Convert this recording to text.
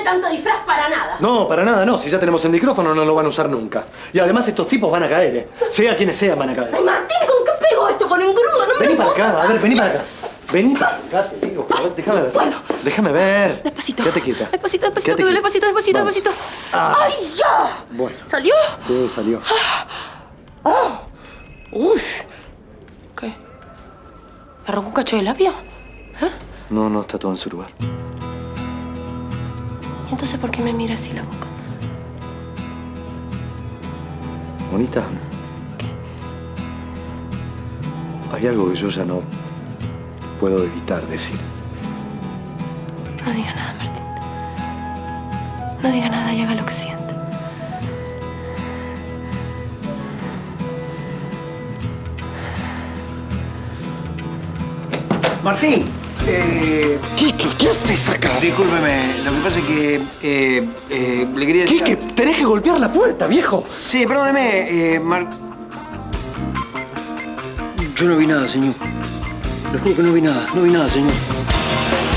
tanto disfraz para nada. No, para nada no. Si ya tenemos el micrófono no lo van a usar nunca. Y además estos tipos van a caer, ¿eh? Sea quienes sean, van a caer. Ay, Martín, ¿con qué pego esto? ¿Con engrudo? No me Vení para lo puedo acá, a ver, vení para acá. Vení para acá, te digo. A ver, déjame ver. Bueno. Déjame ver. Despacito. Quédate quieta. Despacito, despacito, Quédate que quieta. despacito, despacito, Vamos. despacito. Ah. ¡Ay, ya! Bueno. ¿Salió? Sí, salió. Uy. ¿Qué? ¿Me arrancó un cacho de labio? ¿Eh? No, no, está todo en su lugar. ¿Y entonces por qué me mira así la boca? Bonita. ¿Qué? Hay algo que yo ya no puedo evitar decir. No diga nada, Martín. No diga nada y haga lo que siente. Martín, ¿Qué haces acá? discúlpeme, lo que pasa es que le quería decir... ¿Qué? Tenés que golpear la puerta, viejo. Sí, perdóneme, Yo no vi nada, señor. Le juro que no vi nada, señor.